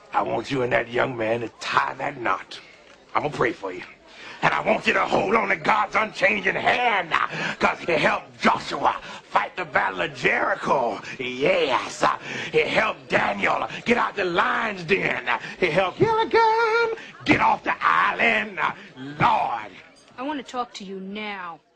I want you and that young man to tie that knot. I'm gonna pray for you. And I want you to hold on to God's unchanging hand, because he helped Joshua fight the battle of Jericho. Yes. He helped Daniel get out the lion's den. He helped Gilligan get off the island. Lord. I want to talk to you now.